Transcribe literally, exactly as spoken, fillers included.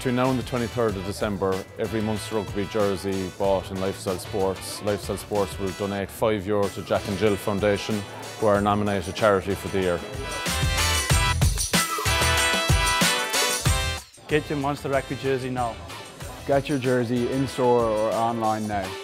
Between now and the twenty-third of December, every Munster Rugby jersey bought in Lifestyle Sports, Lifestyle Sports will donate five euro to Jack and Jill Foundation, who are nominated charity for the year. Get your Munster Rugby jersey now. Get your jersey in store or online now.